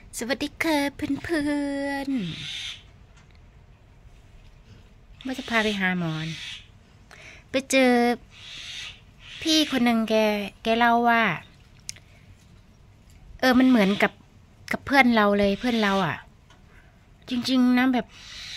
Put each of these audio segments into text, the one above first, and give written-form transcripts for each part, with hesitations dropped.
สวัสดีค่ะเพื่อนๆว่าจะพาไปหาหมอนไปเจอพี่คนหนึ่งแกเล่าว่ามันเหมือนกับเพื่อนเราเลยเพื่อนเราอ่ะจริงๆนะแบบ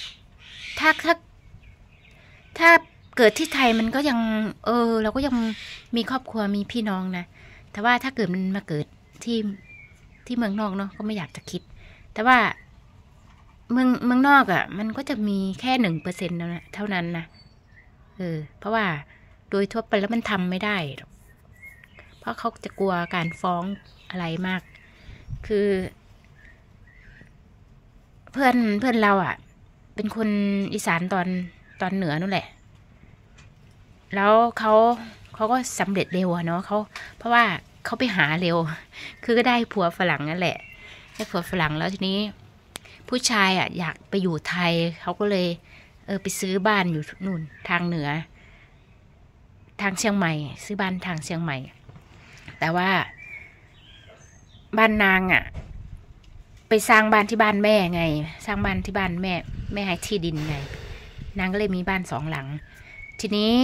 ถ้าเกิดที่ไทยมันก็ยังเราก็ยังมีครอบครัวมีพี่น้องนะแต่ว่าถ้าเกิดมันมาเกิดที่เมืองนอกเนาะก็ไม่อยากจะคิดแต่ว่าเมืองนอกอ่ะมันก็จะมีแค่1%เท่านั้นนะเพราะว่าโดยทั่วไปแล้วมันทำไม่ได้เพราะเขาจะกลัวการฟ้องอะไรมากคือเพื่อนเราอ่ะเป็นคนอีสานตอนเหนือนั่นแหละแล้วเขาก็สำเร็จเร็วอะเนาะเพราะว่าเขาไปหาเร็วคือก็ได้ผัวฝรั่งนั่นแหละได้ผัวฝรั่งแล้วทีนี้ผู้ชายอ่ะอยากไปอยู่ไทยเขาก็เลยไปซื้อบ้านอยู่นู่นทางเหนือทางเชียงใหม่ซื้อบ้านทางเชียงใหม่แต่ว่าบ้านนางอ่ะไปสร้างบ้านที่บ้านแม่ไงสร้างบ้านที่บ้านแม่ให้ที่ดินไงนางก็เลยมีบ้าน2 หลังทีนี้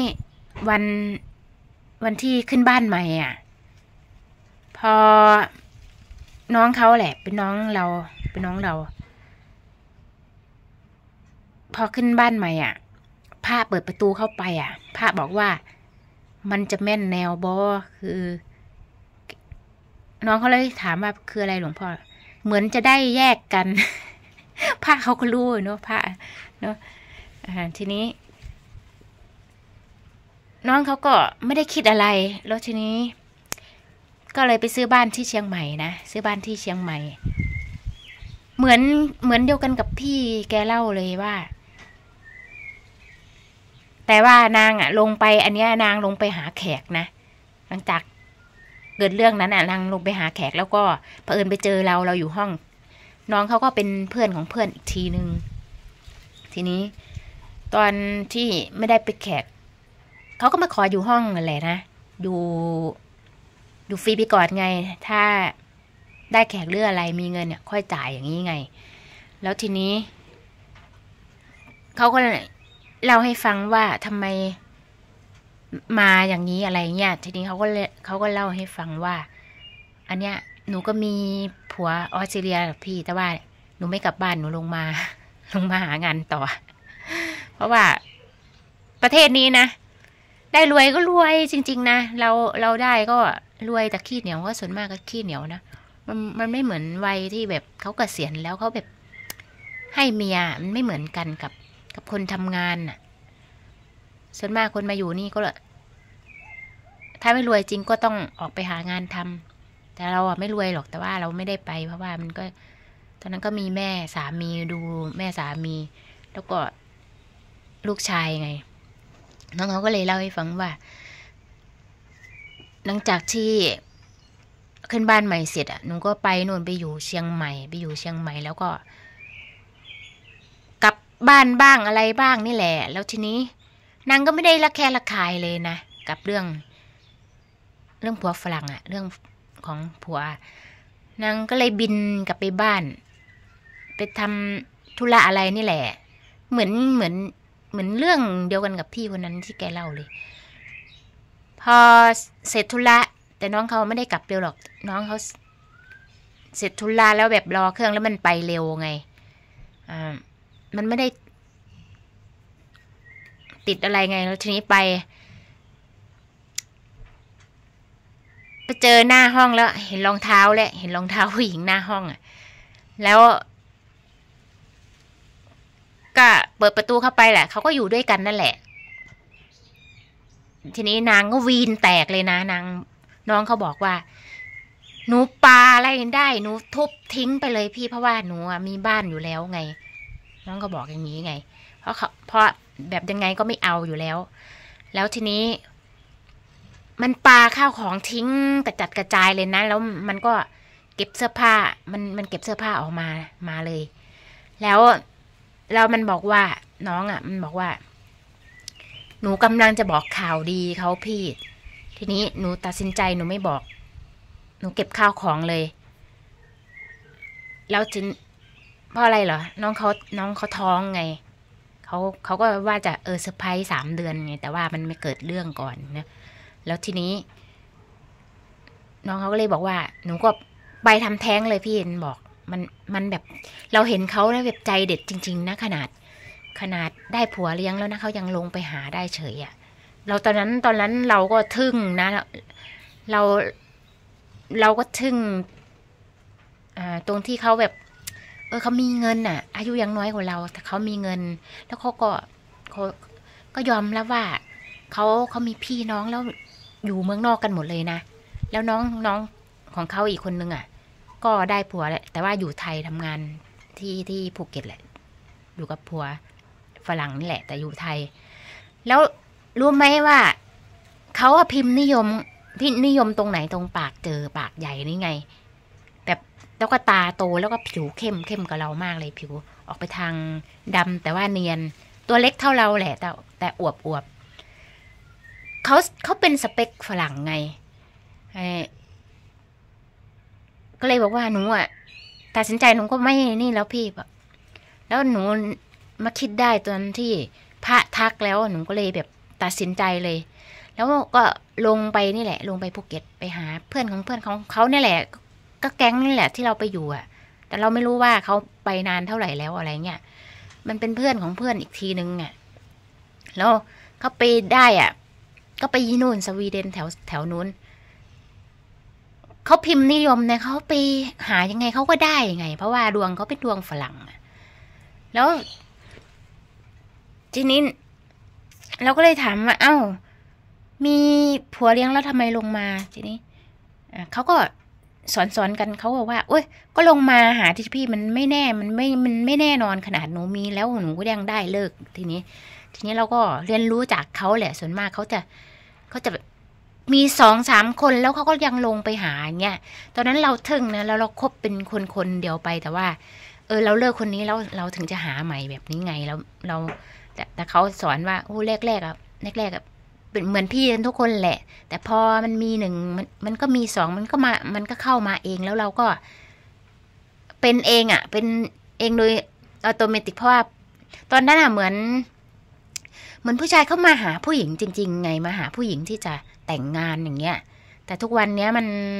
วันที่ขึ้นบ้านใหม่อ่ะพอน้องเขาแหละเป็นน้องเราพอขึ้นบ้านใหม่อ่ะพระเปิดประตูเข้าไปอ่ะพระบอกว่ามันจะแม่นแนวบอคือน้องเขาเลยถามว่าคืออะไรหลวงพ่อเหมือนจะได้แยกกัน พระเขาก็รู้เนาะพระเนาะทีนี้น้องเขาก็ไม่ได้คิดอะไรแล้วทีนี้ก็เลยไปซื้อบ้านที่เชียงใหม่นะซื้อบ้านที่เชียงใหม่เหมือนเดียวกันกับพี่แกเล่าเลยว่าแต่ว่านางอ่ะลงไปอันเนี้ยนางลงไปหาแขกนะหลังจากเกิดเรื่องนั้นอ่ะนางลงไปหาแขกแล้วก็เผอิญไปเจอเราอยู่ห้องน้องเขาก็เป็นเพื่อนของเพื่อนอีกทีนึงทีนี้ตอนที่ไม่ได้ไปแขกเขาก็มาขออยู่ห้องนั่นแหละนะดูฟรีไปก่อนไงถ้าได้แขกเรืออะไรมีเงินเนี่ยค่อยจ่ายอย่างนี้ไงแล้วทีนี้เขาก็เล่าให้ฟังว่าทำไมมาอย่างนี้อะไรเงี้ยทีนี้เขาก็เล่าให้ฟังว่าอันเนี้ยหนูก็มีผัวออสเตรเลียพี่แต่ว่าหนูไม่กลับบ้านหนูลงมาหางานต่อเพราะว่าประเทศนี้นะได้รวยก็รวยจริงๆนะเราได้ก็รวยแต่ขี้เหนียวก็ส่วนมากก็ขี้เหนียวนะมันไม่เหมือนวัยที่แบบเขาเกษียณแล้วเขาแบบให้เมียมันไม่เหมือนกันกับคนทำงานน่ะส่วนมากคนมาอยู่นี่ก็ถ้าไม่รวยจริงก็ต้องออกไปหางานทำแต่เราอะไม่รวยหรอกแต่ว่าเราไม่ได้ไปเพราะว่ามันก็ตอนนั้นก็มีแม่สามีดูแม่สามีแล้วก็ลูกชายไงน้องเขาก็เลยเล่าให้ฟังว่าหลังจากที่ขึ้นบ้านใหม่เสร็จอ่ะหนูก็ไปนู่นไปอยู่เชียงใหม่แล้วก็กลับบ้านบ้างอะไรบ้างนี่แหละแล้วทีนี้นางก็ไม่ได้ละแคะละคายเลยนะกับเรื่องผัวฝรั่งอะเรื่องของผัวนางก็เลยบินกลับไปบ้านไปทำธุระอะไรนี่แหละเหมือนเรื่องเดียวกันกับพี่คนนั้นที่แกเล่าเลยพอเสร็จธุระแต่น้องเขาไม่ได้กลับเร็วหรอกน้องเขาเสร็จธุระแล้วแบบรอเครื่องแล้วมันไปเร็วไงมันไม่ได้ติดอะไรไงแล้วทีนี้ไปเจอหน้าห้องแล้วเห็นรองเท้าผู้หญิงหน้าห้องอ่ะแล้วก็เปิดประตูเข้าไปแหละเขาก็อยู่ด้วยกันนั่นแหละทีนี้นางก็วีนแตกเลยนะน้องเขาบอกว่าหนูปาอะไรได้หนูทุบทิ้งไปเลยพี่เพราะว่าหนูมีบ้านอยู่แล้วไงน้องก็บอกอย่างนี้ไงเพราะแบบยังไงก็ไม่เอาอยู่แล้วทีนี้มันปาข้าวของทิ้งกระจัดกระจายเลยนะแล้วมันก็เก็บเสื้อผ้ามันเก็บเสื้อผ้าออกมาเลยแล้วมันบอกว่าน้องอ่ะมันบอกว่าหนูกำลังจะบอกข่าวดีเขาพี่ทีนี้หนูตัดสินใจหนูไม่บอกหนูเก็บข้าวของเลยแล้วถึงเพราะอะไรเหรอน้องเขาท้องไงเขาก็ว่าจะเซอร์ไพรส์3 เดือนไงแต่ว่ามันไม่เกิดเรื่องก่อนนะแล้วทีนี้น้องเขาก็เลยบอกว่าหนูก็ไปทำแท้งเลยพี่เอ็นบอกมันแบบเราเห็นเขาแล้วแบบใจเด็ดจริงๆนะขนาดได้ผัวเลี้ยงแล้วนะเขายังลงไปหาได้เฉยอ่ะเราตอนนั้นเราก็ทึ่งนะเราก็ทึ่งตรงที่เขาแบบเขามีเงินอ่ะอายุยังน้อยกว่าเราแต่เขามีเงินแล้วเขาก็ยอมรับว่าเขามีพี่น้องแล้วอยู่เมืองนอกกันหมดเลยนะแล้วน้องของเขาอีกคนนึงอ่ะก็ได้ผัวแหละแต่ว่าอยู่ไทยทำงานที่ภูเก็ตแหละอยู่กับผัวฝรั่งนี่แหละแต่อยู่ไทยแล้วรู้ไหมว่าเขาพิมพ์นิยมตรงไหนตรงปากเจอปากใหญ่นี่ไงแบบแล้วก็ตาโตแล้วก็ผิวเข้มกับเรามากเลยผิวออกไปทางดำแต่ว่าเนียนตัวเล็กเท่าเราแหละแต่อวบเขาเป็นสเปคฝรั่งไงก็เลยบอกว่าหนูอ่ะตัดสินใจหนูก็ไม่นี่แล้วพี่แบบแล้วหนูมาคิดได้ตอนที่พระทักแล้วหนูก็เลยแบบตัดสินใจเลยแล้วก็ลงไปนี่แหละลงไปภูเก็ตไปหาเพื่อนของเขาเนี่ยแหละก็แก๊งนี่แหละที่เราไปอยู่อ่ะแต่เราไม่รู้ว่าเขาไปนานเท่าไหร่แล้วอะไรเงี้ยมันเป็นเพื่อนของเพื่อนอีกทีนึงอ่ะแล้วเขาไปได้อ่ะก็ไปนู่นสวีเดนแถวนู้นเขาพิมพ์นิยมเนี่ยเขาไปหายังไงเขาก็ได้ไงเพราะว่าดวงเขาเป็นดวงฝรั่งแล้วทีนี้เราก็เลยถามว่าเอ้ามีผัวเลี้ยงแล้วทำไมลงมาทีนี้เขาก็สอนกันเขาบอกว่าโอ๊ยก็ลงมาหาที่พี่มันไม่แน่มันไม่แน่นอนขนาดหนูมีแล้วหนูก็ยังได้เลิกทีนี้เราก็เรียนรู้จากเขาแหละส่วนมากเขาจะมี2-3 คนแล้วเขาก็ยังลงไปหาอย่างเงี้ยตอนนั้นเราทึ่งนะแล้วเราคบเป็นคนเดียวไปแต่ว่าเราเลิกคนนี้แล้วเราถึงจะหาใหม่แบบนี้ไงแล้วเราแต่เขาสอนว่าโอ้แรกเป็นเหมือนพี่ทุกคนแหละแต่พอมันมี1มันก็มี2มันก็เข้ามาเองแล้วเราก็เป็นเองอ่ะเป็นเองโดยอัตโนมัติเพราะว่าตอนนั้นอ่ะเหมือนผู้ชายเข้ามาหาผู้หญิงจริงๆไงมาหาผู้หญิงที่จะแต่งงานอย่างเงี้ยแต่ทุกวันเนี้ย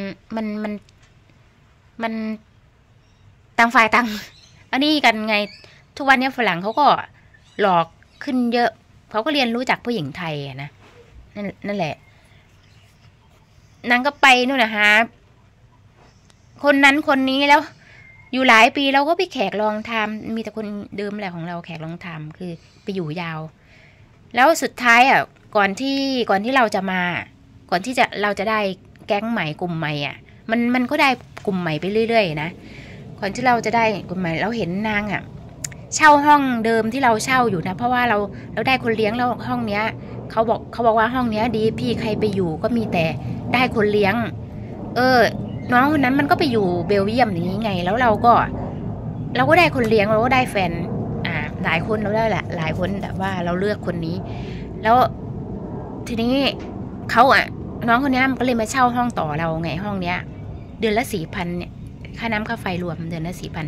มันต่างฝ่ายต่างอันนี้กันไงทุกวันนี้ฝรั่งเขาก็หลอกขึ้นเยอะเขาก็เรียนรู้จากผู้หญิงไทยนะนั่นแหละนางก็ไปนู่นนะฮะคนนั้นคนนี้แล้วอยู่หลายปีเราก็ไปแขกลองทำมีแต่คนเดิมแหละของเราแขกลองทำคือไปอยู่ยาวแล้วสุดท้ายก่อนที่เราจะมาก่อนที่เราจะได้แก๊งใหม่กลุ่มใหม่มันก็ได้กลุ่มใหม่ไปเรื่อยๆนะก่อนที่เราจะได้กลุ่มใหม่เราเห็นนางเช่าห้องเดิมที่เราเช่าอยู่นะเพราะว่าเราได้คนเลี้ยงแล้วห้องเนี้ยเขาบอกว่าห้องเนี้ยดีพี่ใครไปอยู่ก็มีแต่ได้คนเลี้ยงน้องคนนั้นมันก็ไปอยู่เบลเยียมอย่างนี้ไงแล้วเราก็ได้คนเลี้ยงเราก็ได้แฟนหลายคนเราได้แหละหลายคนแต่ว่าเราเลือกคนนี้แล้วทีนี้เขาน้องคนนี้มันก็เลยมาเช่าห้องต่อเราไงห้องเนี้ยเดือนละ4,000เนี่ยค่าน้ำค่าไฟรวมเดือนละ4,000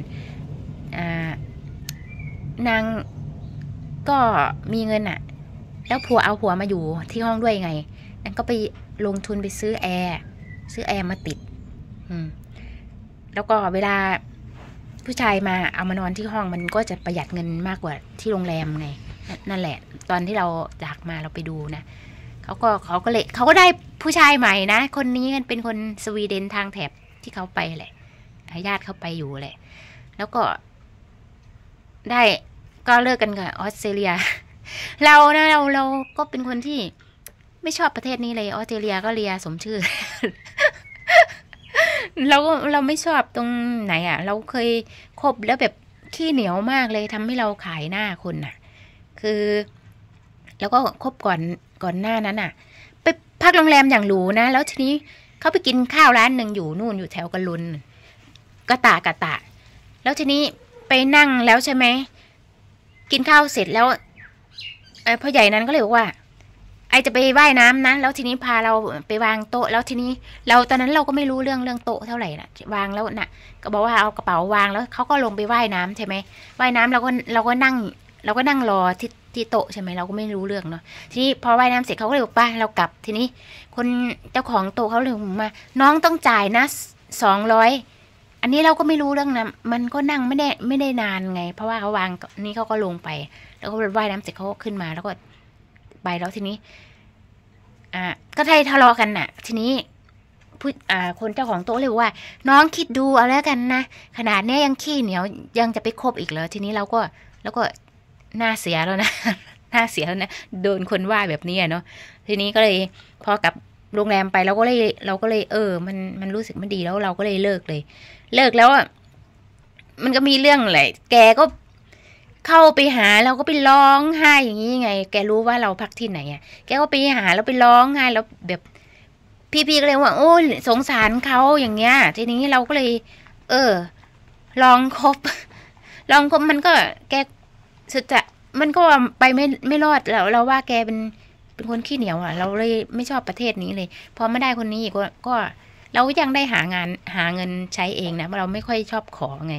นางก็มีเงินแล้วเอาผัวมาอยู่ที่ห้องด้วยไงนางก็ไปลงทุนไปซื้อแอร์มาติดแล้วก็เวลาผู้ชายมาเอามานอนที่ห้องมันก็จะประหยัดเงินมากกว่าที่โรงแรมไงนั่นแหละตอนที่เราจากมาเราไปดูนะเขาก็ได้ผู้ชายใหม่นะคนนี้กันเป็นคนสวีเดนทางแถบที่เขาไปแหละญาติเขาไปอยู่แหละแล้วก็ได้ก็เลิกกันกับออสเตรเลียเราก็เป็นคนที่ไม่ชอบประเทศนี้เลยออสเตรเลียก็เลียสมชื่อ เราไม่ชอบตรงไหนเราเคยคบแล้วแบบขี้เหนียวมากเลยทำให้เราขายหน้าคนคือแล้วก็คบก่อนหน้านั้นไปพักโรงแรมอย่างหรูนะแล้วทีนี้เขาไปกินข้าวร้านหนึ่งอยู่นู่นอยู่แถวกะลุนกะตะแล้วทีนี้ไปนั่งแล้วใช่ไหมกินข้าวเสร็จแล้วพ่อใหญ่นั้นก็เลยบอกว่าไอจะไปว่ายน้ำนะแล้วทีนี้พาเราไปวางโต๊ะแล้วทีนี้เราตอนนั้นเราก็ไม่รู้เรื่องโต๊ะเท่าไหร่นะวางแล้วน่ะก็บอกว่าเอากระเป๋าวางแล้วเขาก็ลงไปว่ายน้ำใช่ไหมว่ายน้ำเราก็นั่งรอที่โต๊ะใช่ไหมเราก็ไม่รู้เรื่องเนาะทีนี้พอว่ายน้ำเสร็จเขาก็เลยบอกไปเรากลับทีนี้คนเจ้าของโต๊ะเขาเลยมาน้องต้องจ่ายนะ200อันนี้เราก็ไม่รู้เรื่องนะมันก็นั่งไม่ได้นานไงเพราะว่าเขาวางนี่เขาก็ลงไปแล้วก็ว่ายน้ำเสร็จเขาก็ขึ้นมาแล้วก็ไปแล้วทีนี้ก็ทะเลาะกันน่ะทีนี้คนเจ้าของโต๊ะเลยว่าน้องคิดดูเอาแล้วกันนะขนาดนี้ยังขี้เหนียวยังจะไปคบอีกเหรอทีนี้เราก็หน้าเสียแล้วนะหน้าเสียแล้วนะโดนคนว่าแบบนี้เนาะทีนี้ก็เลยพอกลับโรงแรมไปเราก็เลยมันรู้สึกไม่ดีแล้วเราก็เลยเลิกแล้วมันก็มีเรื่องอะไรแกก็เข้าไปหาเราก็ไปร้องไห้อย่างนี้ไงแกรู้ว่าเราพักที่ไหนแกก็ไปหาแล้วไปร้องไห้แล้วแบบพี่ก็เลยว่าโอ้สงสารเขาอย่างเงี้ยทีนี้เราก็เลยลองคบมันก็แกสุดจะมันก็ไปไม่รอดแล้วเราว่าแกเป็นคนขี้เหนียวเราเลยไม่ชอบประเทศนี้เลยพอไม่ได้คนนี้อีกก็เรายังได้หาเงินใช้เองนะเราไม่ค่อยชอบขอไง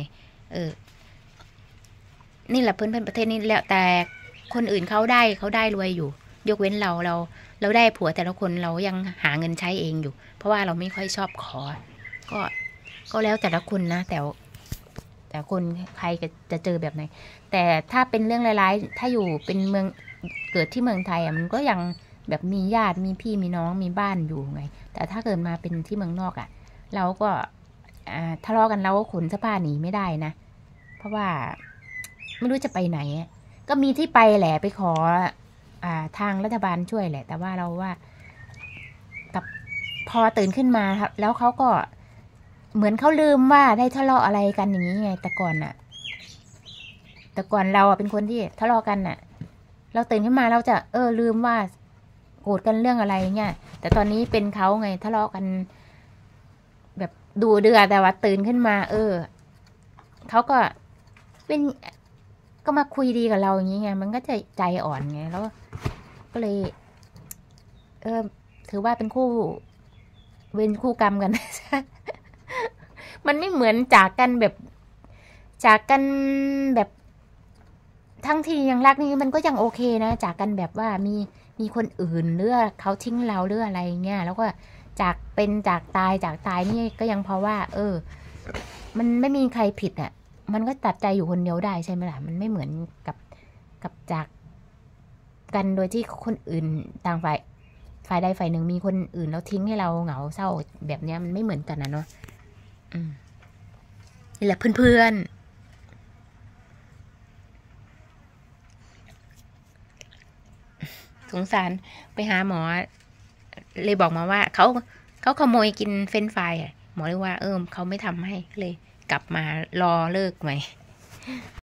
นี่แหละเพื่อนประเทศนี้แล้วแต่คนอื่นเขาได้รวยอยู่ยกเว้นเราได้ผัวแต่ละคนเรายังหาเงินใช้เองอยู่เพราะว่าเราไม่ค่อยชอบขอก็แล้วแต่ละคนนะแต่คนใครจะเจอแบบไหนแต่ถ้าเป็นเรื่องร้ายๆถ้าอยู่เป็นเมืองเกิดที่เมืองไทยมันก็ยังแบบมีญาติมีพี่มีน้องมีบ้านอยู่ไงแต่ถ้าเกิดมาเป็นที่เมืองนอกเราก็ทะเลาะกันเราก็ขนเสื้อผ้าหนีไม่ได้นะเพราะว่าไม่รู้จะไปไหนก็มีที่ไปแหละไปขอทางรัฐบาลช่วยแหละแต่ว่าเราว่ากับพอตื่นขึ้นมาแล้วเขาก็เหมือนเขาลืมว่าได้ทะเลาะอะไรกันอย่างนี้ไงแต่ก่อนเราเป็นคนที่ทะเลาะกันเราตื่นขึ้นมาเราจะลืมว่าโกรธกันเรื่องอะไรเงี้ยแต่ตอนนี้เป็นเขาไงทะเลาะกันแบบดูเดือดแต่ว่าตื่นขึ้นมาเขาก็มาคุยดีกับเราอย่างนี้ไงมันก็ใจอ่อนไงแล้วก็เลยถือว่าเป็นคู่เวรคู่กรรมกัน มันไม่เหมือนจากกันแบบทั้งที่ยังรักนี่มันก็ยังโอเคนะจากกันแบบว่ามีคนอื่นหรือเขาทิ้งเราหรืออะไรเงี้ยแล้วก็จากตายนี่ก็ยังเพราะว่ามันไม่มีใครผิดมันก็ตัดใจอยู่คนเดียวได้ใช่ไหมล่ะมันไม่เหมือนกับจากกันโดยที่คนอื่นต่างฝ่ายใดฝ่ายหนึ่งมีคนอื่นแล้วทิ้งให้เราเหงาเศร้าแบบนี้มันไม่เหมือนกันนะเนาะนี่แหละเพื่อนสงสารไปหาหมอเลยบอกมาว่าเขาขโมยกินเฟรนช์ฟรายหมอเลยว่าเขาไม่ทำให้เลยกลับมารอเลิกใหม่